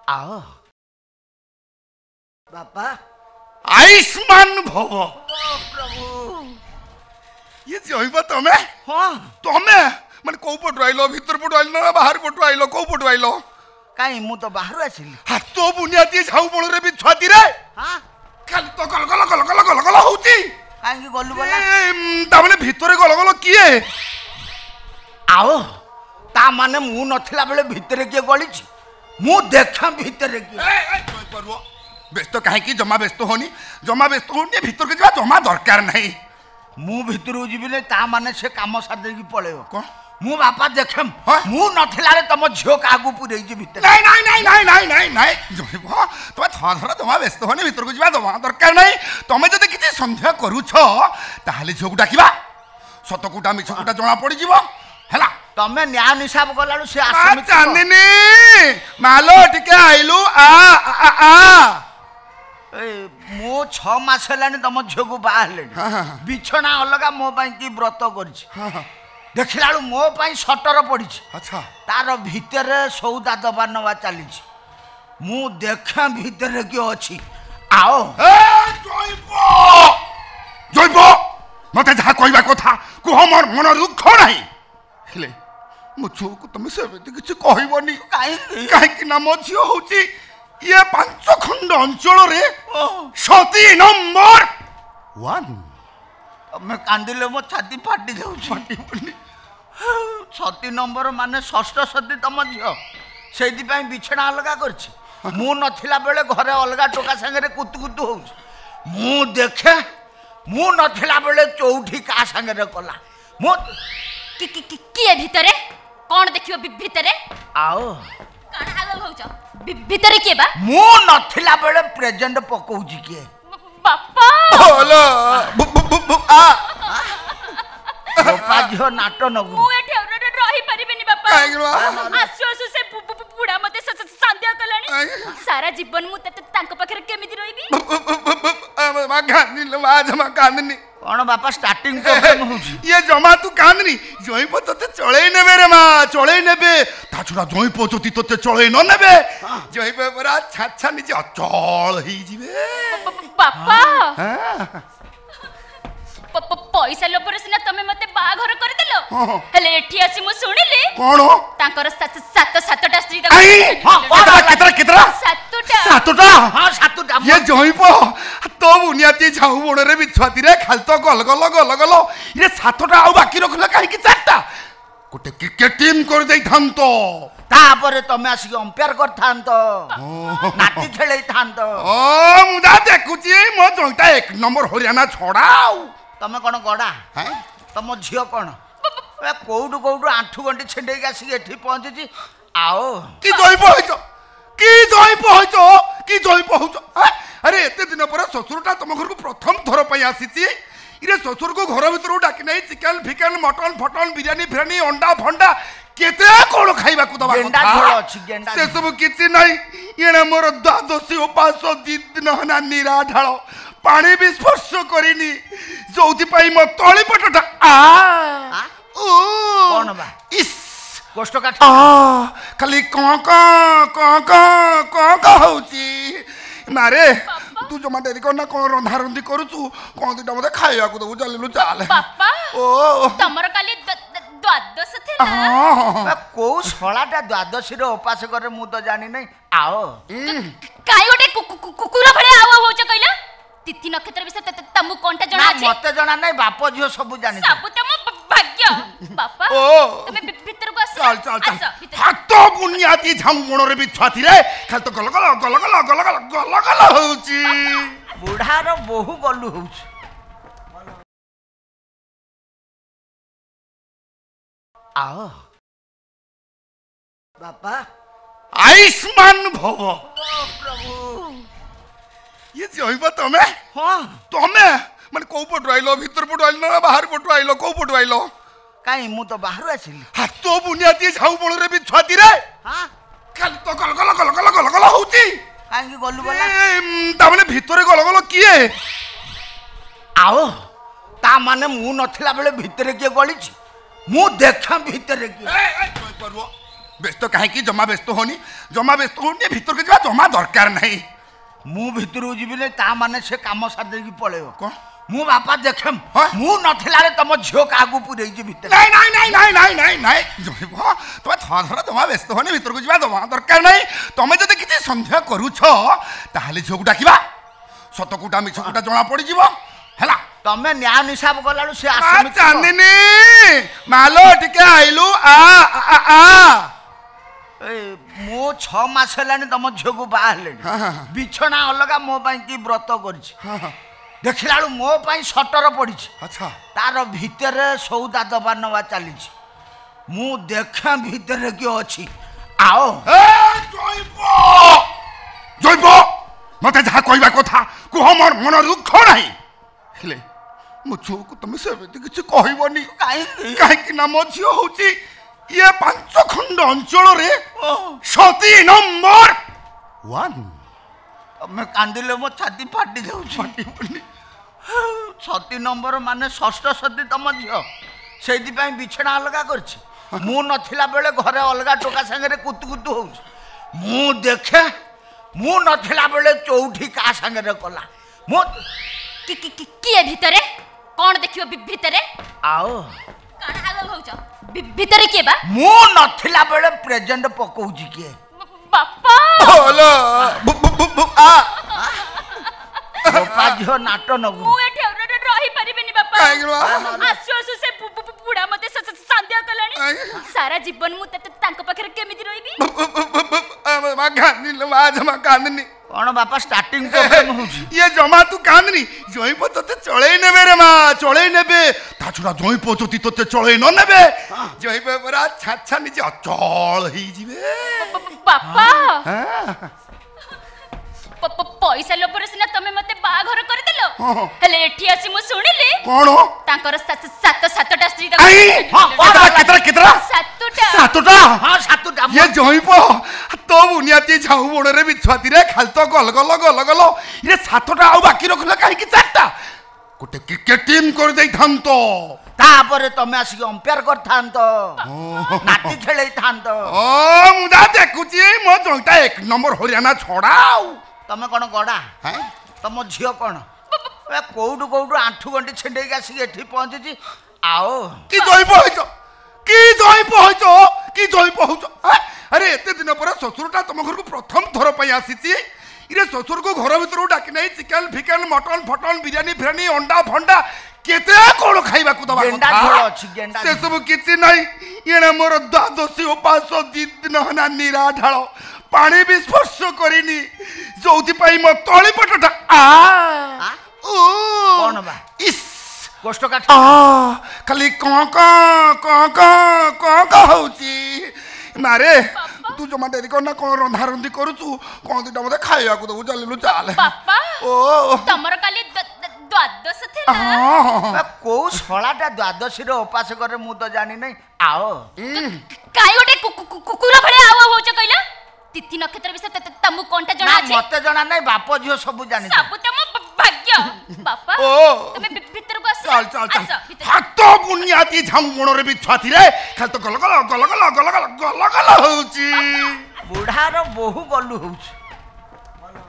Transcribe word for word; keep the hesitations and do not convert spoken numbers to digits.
आओ बापा आयुष्मान भव प्रभु ये जइबा तमे हाँ तमे माने को पटु आइलो भीतर पटु आइलो ना बाहर पटु आइलो को पटु आइलो काई मु तो बाहर आसिली हाथ बुनियादी झाऊ बण रे भी छाती रे हां खाली तो गल गल गल गल गल गल होउची काई गलु बला ता माने भीतर गल गल किए आओ ता माने मु नथिला बेले भीतर के गलिछि मु देखा भीतर के ए ए परबो व्यस्त काहे की जमा व्यस्त होनी जमा व्यस्त होनी भीतर के जा जमा दरकार नहीं मु भीतर जीवी ने ता माने से काम सार देकी पळेयो कोन मु बापा देखम मु नथिला रे तम झियो कागु पुरै जी भीतर नहीं नहीं नहीं नहीं नहीं नहीं नहीं जइबो तमे थरा जमा व्यस्त होनी भीतर को जा जमा दरकार नहीं तमे जदि किछि संदेह करूछ ताहाले झियो डाकिबा सतकुटा मिछकुटा जणा पड़ी जीवो हला तमे न्याय निसाब गलालु से आसमी चांदनी मालो टिके आइलु आ आ आ ए मो छ मास हेलानी तम झियो को बाहरलेनी बिछना अलगा मो पई की व्रत करछि देखिलालु मो पई सटर पड़िछि अच्छा तार भीतर सौदा दबा नवा चलीछि मु देखा भीतर के अछि आओ ए जइबो जइबो मते जहा कहबा कथा कुह मोर मन दुख नाही हेले मो छो को तुम से किछि कहबोनी काई काहे कि ना मो झियो होउची ये पांच खंड अंचल रे सती नंबर वन मैं कांदिले मो छाती फाटी जाउछि फाटी बोली सती नंबर माने षष्ठ सती तम झियो सेति पई बिछना अलगा करछि मु नथिला बेले घरे अलगा टोका संगे रे कुतु कुतु होउछि मु देखे मु नथिला बेले चौठी का संगे रे कला मु कि कि कि किए भितरे कोन देखियो भितरे आओ कान आगो होउछ भितरे के बा मु नथिला बेले प्रेजेंट पकोउछि के बापा बोलो बु बु बु आ बापा जो नाटो नगु मु एठे रही परिबेनी बापा काहे रो आसु आसु से बुढ़ा मते संध्या कलानी सारा जीवन मु तांको पाखरे केमिति रहिबी मा कांदनी मा जमा कांदनी कोन बापा स्टार्टिंग प्रॉब्लम होउछि ये जमा तू कांदनी जइपो तते चळै नेबे रे मा चळै नेबे ता छुरा जइपो जति तते चळै न नेबे जइपो बरा छाछा निजे अचल ही जिवे बापा हां पैसा लोभरे सिना तमे मते बाघर कर देलो हेले एठी आसी मु सुनिली कोन तांकर सात सातटा स्त्री आई हां केतरा केतरा सातटा सातटा हां सातटा ये जइपो तो बुनियाती झाऊ बण रे बिछवाती रे खाल तो गल गल गल गल ये सातटा आ बाकी रखले काहे कि चारटा गोटे क्रिकेट टीम कर देई थांतो तापरे तमे आसी अंपायर कर थांतो नाटी खेलै थांतो ओ मुदा देखुची मो जोइता एक नंबर हरियाणा छोड़ाऊ तमे कोन गडा हैं तम झियो कोन ए कोउडु कोउडु आंठू गंटी छेंडेई आसी एठी पहुंचीची आओ की जइपो होइचो की जइपो होइचो की जइपो होइचो अरे एते दिन पर ससुरटा तम घर को प्रथम थर पई आसीची इरे ससुर को घर भीतर डाकी नहीं चिकन फिकन मटन फटन बिरयानी फिरानी अंडा फंडा केते कोन खाइबा को दबा गेंडा झोल अछि गेंडा से सब किछि नहीं एने मोर द्वादशी उपास दी दिन हना निरा ढाळ पानी भी स्पर्श करिनी जोथि पई म तळी पटटा आ ओ कोन बा इस कोष्ट काठ आ खाली क क क क क क होउची मारे तू जमा डेरी करना कोन रंधा रंधी करूछु कोन दिटा मते खाइया को दबु चलिलु चाल बापा ओ तमर काली द्वादश थिला को छलाटा द्वादशी रे उपास करे मु तो जानि नै आओ काई गोटे कुकुर भळे आव होछ कइला तिथि नक्षत्र विषय तमु कोनटा जणा अछि मते जणा नै बाप झियो सब जानि सब तम भाग्य बापा ओ तमे भीतर को आस चल चल चल हाथ बुनियाती झांगण रे बिछाती रे खाल तो गल गल गल गल गल गल गल गल होउची बुढ़ार बहु गलु होउछ आओ बापा आयुष्मान भव प्रभु ये जइबा तमे हां तमे माने को पटु आइलो भीतर पटु आइलो ना बाहर पटु आइलो को पटु आइलो काई मु तो बाहर आसिली हाथ बुनियादी झाऊ बण रे बिछाती रे हां खाली तो गल गल गल गल गल गल होउची काई गलु बला ता माने भीतर गल गल किए आओ ता माने मु नथिला बेले भीतर के गलिछि मु देखा भीतर के ए ए परबो व्यस्त कहीं जमा व्यस्त होनी जमा व्यस्त होनी भीतर के जा जमा दरकार नहीं मु भितरକୁ ଯିବିନି ତା ମାନେ ସେ କାମ ସାରି ଦେଇକି ପଳେଇବ କଣ ମୁଁ ବାପା ଦେଖେମ୍ ମୁଁ ନଥିଲା ରେ ତମ ଝିଅ କାହାକୁ ପୁରେଇଛି ଭିତରେ ନାଇଁ ନାଇଁ ନାଇଁ ନାଇଁ ନାଇଁ ନାଇଁ ନାଇଁ ଜଇବ ତମେ ଥର ଥର ଜମା ବ୍ୟସ୍ତ ହୋନି ଭିତରକୁ ଯିବା ଜମା ଦରକାର ନାହିଁ ତମେ ଯଦି କିଛି ସନ୍ଦେହ କରୁଛ ତାହେଲେ ଝିଅକୁ ଡାକିବା ସତ କୋଉଟା ମିଛ କୋଉଟା ଜଣା ପଡ଼ିଯିବ ହେଲା ତମେ ନ୍ୟାୟ ନିଶାବ କଲାଳୁ ସେ ଆ ଆସେନି ଚାନ୍ଦିନୀ ମାଲୋ ଟିକେ ଆଇଲୁ ଆ ଆ ଆ ଏ ମୁଁ ଛଅ ମାସ ହେଲାଣି ତମ ଝିଅକୁ ବାହା ହେଲେଣି ବିଛଣା ଅଲଗା ମୋ ପାଇଁ କି ବ୍ରତ କରିଛି ଦେଖିଲା ବେଳୁ ମୋ ପାଇଁ ସଟର ପଡ଼ିଛି ଆଚ୍ଛା ତାର ଭିତରେ ସଉଦା ଦବା ନେବା ଚାଲିଛି ମୁଁ ଦେଖେ ଭିତରେ କିଏ ଅଛି ଆଓ ଜଇବ ଜଇବ ମତେ ଯାହା କହିବା କଥା କୁହ ମୋର ମନ ଦୁଃଖ ନାହିଁ ହେଲେ ମୋ ଝିଅକୁ ତମେ ସେମିତି କିଛି କହିବନି କାହିଁକି କାହିଁକି ନା ମୋ ଝିଅ ହଉଛି ଇଏ ପାଞ୍ଚ ଖଣ୍ଡ ଅଞ୍ଚଳରେ ସତୀ ନମ୍ବର ୱାନ୍ ତମେ କାନ୍ଦିଲେ ମୋ ଛାତି ଫାଟି ଯାଉଛି ସତୀ ନମ୍ବର ମାନେ ଷଷ୍ଠ ସତୀ ତମ ଝିଅ ସେଇଥିପାଇଁ ବିଛଣା ଅଲଗା କରିଛି ମୁଁ ନଥିଲା ବେଳେ ଘରେ ଅଲଗା ଟୋକା ସାଙ୍ଗରେ କୁତୁ କୁତୁ ହଉଛି ମୁଁ ଦେଖେ ମୁଁ ନଥିଲା ବେଳେ ଚଉଠି କାହା ସାଙ୍ଗରେ କଲା ମୁଁ କିଏ ଭିତରେ କଣ ଦେଖିବ ଭିତରେ ଆଉ କଣ ଆଗ ହଉଛ ଭିତରେ କିଏ ବା ମୁଁ ନଥିଲା ବେଳେ ପ୍ରେଜେଣ୍ଟ ପକଉଛି କିଏ ବାପା ବୋଲୋ ଆ ବାପା ଝିଅ ନାଟ ନଗୁ ମୁଁ ଏଠି ରହି ପାରିବିନି ବାପା ଆସୁ ଆସୁ ସେ ବୁଢା ମତେ ସନ୍ଦେହ କଲାଣି ସାରା ଜୀବନ ମୁଁ ତାଙ୍କ ପାଖରେ କେମିତି ରହିବି ମା କାନ୍ଦିନି ମା ଜମା କାନ୍ଦିନି କଣ ବାପା ଷ୍ଟାର୍ଟିଂ ପ୍ରୋବ୍ଲେମ ହଉଛି ଇଏ ଜମା ତୁ କାନ୍ଦିନି ଜଇପ ତତେ ଚଳେଇ ନେବେ ରେ ମା ଚଳେଇ ନେବେ ତା ଛଡା ଜଇପ ଯଦି ତତେ ଚଳେଇ ନ ନେବେ ଜଇପ ପରା ଛାଛା ନିଜେ ଅଚଳ ହେଇଯିବେ ବାପା ପଇସା ଲୋଭରେ ସିନା ତମେ ମତେ ବାହାଘର କରିଦେଲ ହେଲେ ଏଠି ଆସି ମୁଁ ଶୁଣିଲି କଣ ତାଙ୍କର ସାତ ସାତଟା ସ୍ତ୍ରୀ କେତେଟା କେତେଟା ସାତଟା ସାତଟା ହଁ ସାତଟା ଇଏ ଜଇପ ତୋ ବୁନିଆତି ଝାଉ ବଣରେ ବିଛୁଆତିରେ ଖାଲି ତ ଗଲ ଗଲ ଗଲ ଗଲ ଇଏ ସାତଟା ଆଉ ବାକି ରଖିଲ କାହିଁକି ଚାରିଟା ଗୋଟେ କ୍ରିକେଟ ଟିମ୍ କରିଦେଇଥାନ୍ତ ତାପରେ ତମେ ଆସିକି ଅମ୍ପାୟାର କରିଥାନ୍ତ ନାତି ଖେଳେଇଥାନ୍ତ ଓ ମୁଁ ଯା ଦେଖୁଛି ମୋ ଜଇଟା ଏକ ନମ୍ବର ହରିୟାଣା ଛଡା ଆଉ ତମେ କଣ ଗଡା ତମ ଝିଅ କଣ କୋଉଠୁ କୋଉଠୁ ଆଣ୍ଠୁ ଗଣ୍ଠି ଛିଣ୍ଡେଇକି ଆସିକି ଏଠି ପହଞ୍ଚିଛି ଆଉ କି ଜଇପ ହେଇଛ କି ଜଇପ ହେଇଛ କି ଜଇପ ହଉଛ ଆରେ ଏତେ ଦିନ ପରେ ଶ୍ୱଶୁରଟା ତମ ଘରକୁ ପ୍ରଥମ ଥର ପାଇଁ ଆସିଛି ଇରେ ଶ୍ୱଶୁରକୁ ଘର ଭିତରକୁ ଡାକି ନେଇ ଚିକେନ ଫିକେନ ମଟନ ଫଟନ ବିରିୟାନୀ ଫିରିୟାନୀ ଅଣ୍ଡା ଫଣ୍ଡା କେତେ କଣ ଖାଇବାକୁ ଦବା କଥା ସେ ସବୁ କିଛି ନାହିଁ ଇଏ ମୋର ଦ୍ୱାଦଶୀ ଉପାସ ଦି ଦିନ ହେଲା ନିରା ଢାଳ ପାଣି ବି ସ୍ପର୍ଶ କରିନି ଯୋଉଥିପାଇଁ ମୋ ତଳି ପଟଟା ଖାଲି କଣ କଣ ହଉଛି ମାରେ ତୁ ଜମା ଡେରି କରନା କଣ ରନ୍ଧା ରନ୍ଧି କରୁଛୁ କଣ ଦିଟା ମତେ ଖାଇବାକୁ ଦବୁ ଚାଲିଲୁ ଚାଲେ ଓ ତମର କାଲି ଦ୍ୱାଦଶ ଥିଲା କୋଉ ଶଳାଟା ଦ୍ୱାଦଶୀରେ ଉପାସ କରେ ମୁଁ ତ ଜାଣି ନାହିଁ ଆଓ କାଇ ଗୋଟେ କୁକୁର ଭଳିଆ ଆଓ ହଉଛ କହିଲ ତିଥି ନକ୍ଷତ୍ର ବିଷୟ ତମକୁ କଣଟା ଜଣା ଅଛି ମତେ ଜଣା ନାହିଁ ବାପ ଝିଅ ସବୁ ଜାଣି ସବୁ ତମ ଭାଗ୍ୟ ବାପା ତମେ ଭିତରକୁ ଆସ ଚାଲ ଚାଲ ଚାଲ ହାତ ବୁନିଆତି ଝାଉ ବଣରେ ବିଛୁଆତିରେ ଖାଲି ତ ଗଲ ଗଲ ଗଲ ଗଲ ଗଲ ଗଲ ଗଲ ଗଲ ହଉଛି ବୁଢାର ବୋହୁ ଗଲୁ ହଉଛି